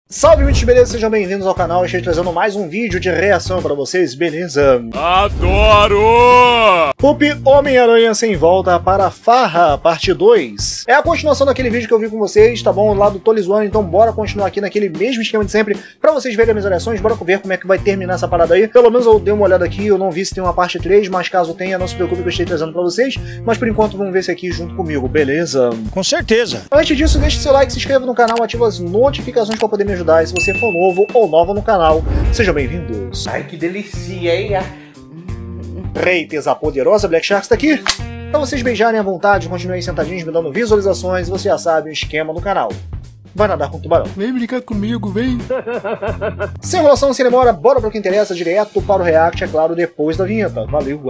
Salve, muitos beleza, sejam bem-vindos ao canal. Estou trazendo mais um vídeo de reação para vocês, beleza? Adoro! Pup Homem-Aranha Sem Volta para Farra, parte 2. É a continuação daquele vídeo que eu vi com vocês, tá bom? Lá do Tolizuano, então bora continuar aqui naquele mesmo esquema de sempre, pra vocês verem as minhas reações, bora ver como é que vai terminar essa parada aí. Pelo menos eu dei uma olhada aqui, eu não vi se tem uma parte 3, mas caso tenha, não se preocupe que eu estou trazendo pra vocês. Mas por enquanto vamos ver esse aqui junto comigo, beleza? Com certeza. Antes disso, deixe seu like, se inscreva no canal, ativa as notificações pra poder me ajudar. E se você for novo ou nova no canal, sejam bem-vindos. Ai, que delícia, hein? Reites, a poderosa Black Shark está aqui. Pra vocês beijarem à vontade, continuem sentadinhos me dando visualizações, e você já sabe o esquema do canal. Vai nadar com o tubarão. Vem brincar comigo, vem. Sem enrolação, sem demora, bora pro que interessa, direto para o react, é claro, depois da vinheta. Valeu!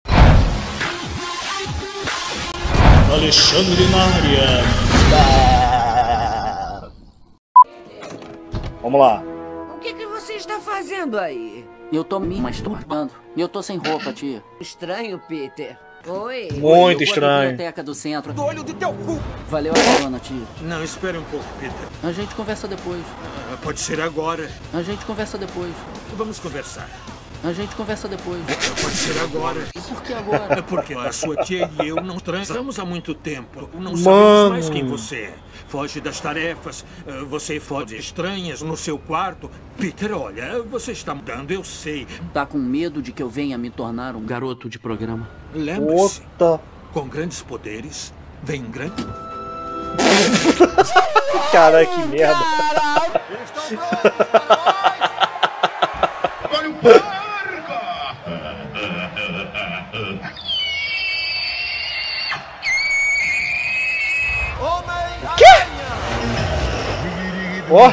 Alexandre na área. Vamos lá. O que você está fazendo aí? Eu tô me masturbando. E eu tô sem roupa, tia. Estranho, Peter. Oi. Muito Eu estranho. vou à biblioteca do centro. Do olho do teu cu! Valeu a pena, tia. Não, espere um pouco, Peter. A gente conversa depois. Pode ser agora. A gente conversa depois. Vamos conversar. A gente conversa depois. Pode ser agora. E por que agora? Porque a sua tia e eu não transamos há muito tempo. Não Mano. sabemos mais quem você é. Foge das tarefas. Você foge estranhas no seu quarto. Peter, olha, você está mudando, eu sei. Tá com medo de que eu venha me tornar um garoto de programa? Lembre-se, Outra. com grandes poderes, vem grande... Caralho, que merda. Ó!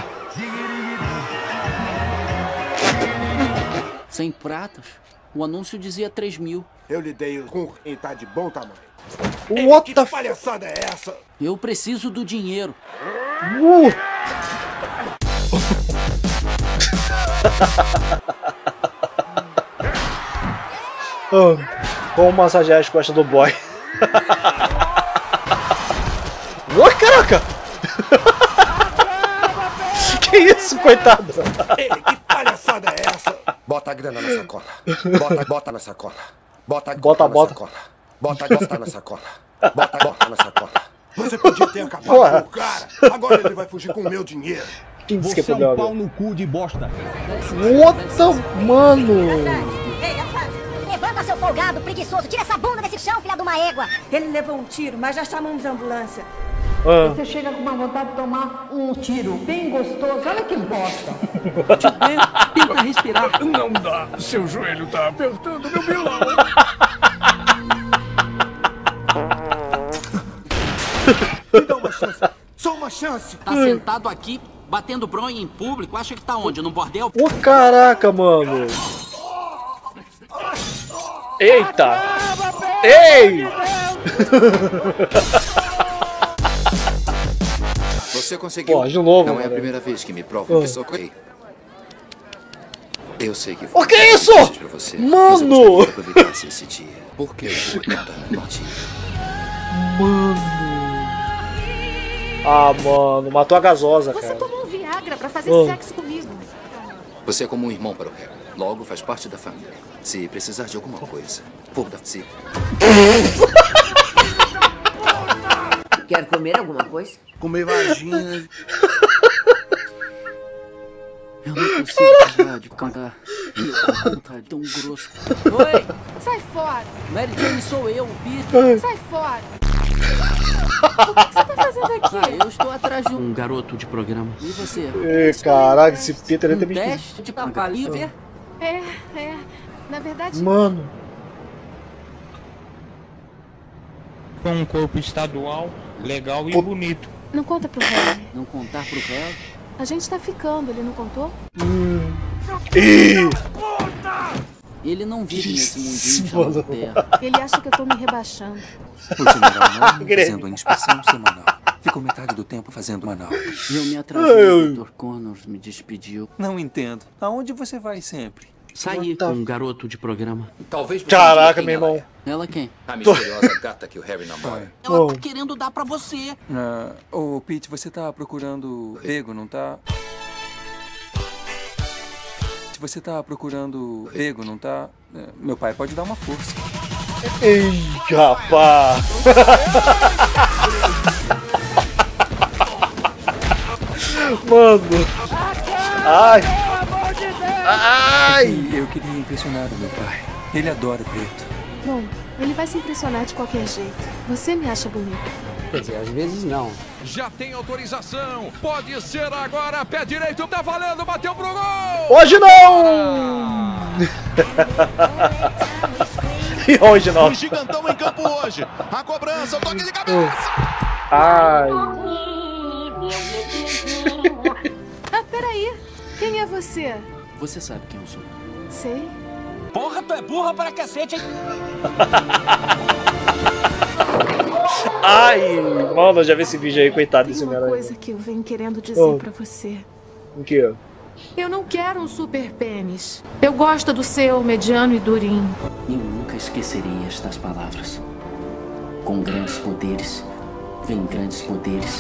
Sem pratas? O anúncio dizia 3.000. Eu lhe dei com e tá de bom tamanho. What Que the f... palhaçada é essa? Eu preciso do dinheiro. Como massagear as costas do boy. Ô, caraca! Que isso, coitado? Ei, que palhaçada é essa? Bota a grana na sacola. Bota na sacola. Bota na sacola. Bota na sacola. Bota na sacola. Você podia ter acabado Porra. com o cara. Agora ele vai fugir com o meu dinheiro. Quem disse que é Você é um problema? pau no cu de bosta. What the... Mano... Levanta, seu folgado, preguiçoso. Tira essa bunda desse chão, filha de uma égua. Ele levou um tiro, mas já chamamos a ambulância. Você chega com uma vontade de tomar um tiro bem gostoso. Olha que bosta. Tenta respirar. Não dá. Seu joelho tá apertando meu bilão. Me dá uma chance. Só uma chance. Tá sentado aqui, batendo bronha em público. Acha que tá onde? No bordel? Ô, caraca, mano. Eita. Ei! Você conseguiu. Pô, de novo, Não é a cara. primeira vez que me provam que sou gay. Eu sei que O que é isso? pra você, Mano! mas eu gostaria que aproveitasse esse dia. Por que eu não dar um dia? Ah, mano, matou a gasosa, Você cara. tomou um Viagra pra fazer sexo comigo. Você é como um irmão para o Harry. Logo faz parte da família. Se precisar de alguma coisa, foda-se. Quer comer alguma coisa? Comer vagina. Eu não consigo parar de cantar. Tá tão grosso. Oi! Sai fora! Mary Jane sou eu, o Peter. Sai fora! O que você tá fazendo aqui? Eu estou atrás de um garoto de programa. E você? Ei, caraca, esse Peter aí Um também... teste de calibre? É. Na verdade, Mano... Com um corpo estadual, legal e bonito. não conta pro Harry. Não contar pro réu? A gente tá ficando, ele não contou? Ih! Ele não vive nesse Isso, mundinho chamado mano. terra. Ele acha que eu tô me rebaixando. O general Norman fazendo a inspeção semanal. Ficou metade do tempo fazendo anal. Eu me atrasei, o Dr. Connors me despediu. Não entendo. Aonde você vai sempre? Saí com um garoto de programa. Talvez você Caraca, diga quem meu ela irmão. Ela quem? é. A misteriosa gata que o Harry namora. Ela tá querendo dar pra você. Ô, Pete, você tá procurando emprego, não tá? Se você tá procurando emprego, não tá? Meu pai pode dar uma força. Ei, rapaz! Mano! Ai! Ai! Eu queria impressionar o meu pai. Ele adora preto. Bom, ele vai se impressionar de qualquer jeito. Você me acha bonito. Quer dizer, às vezes não. Já tem autorização. Pode ser agora. Pé direito. Tá valendo. Bateu pro gol. Hoje não! E hoje não. Um gigantão em campo hoje. A cobrança. O toque de cabeça. Ai. Ah, peraí. Quem é você? Você sabe quem eu sou. Sei. Porra, tu é burra pra cacete, hein? Ai, mano, eu já vi esse vídeo aí, coitado desse Tem uma Homem-Aranha. coisa que eu venho querendo dizer pra você. O quê? Eu não quero um super pênis. Eu gosto do seu, mediano e durinho. Eu nunca esquecerei estas palavras. Com grandes poderes, vem grandes poderes.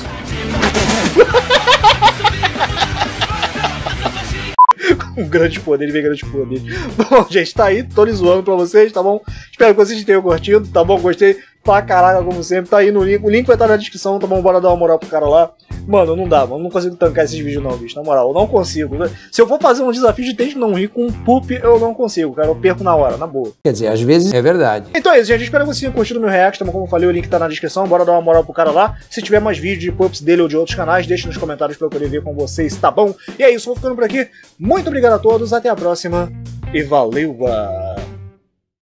Com grande poder, vem grande poder. Bom, gente, tá aí, tô zoando pra vocês, tá bom? Espero que vocês tenham curtido, tá bom? Gostei pra caraca, como sempre. Tá aí no link, o link vai estar na descrição, tá bom? Bora dar uma moral pro cara lá. Mano, não dá, mano, não consigo tancar esses vídeos não, bicho, na moral, eu não consigo. Se eu for fazer um desafio de tente não rir com um poop, eu não consigo, cara, eu perco na hora, na boa. Quer dizer, às vezes é verdade. Então é isso, gente, espero que vocês tenham curtido o meu react, tá bom? Como eu falei, o link tá na descrição, bora dar uma moral pro cara lá. Se tiver mais vídeos de pups dele ou de outros canais, deixe nos comentários pra eu poder ver com vocês, tá bom? E é isso, vou ficando por aqui, muito obrigado a todos, até a próxima e valeu!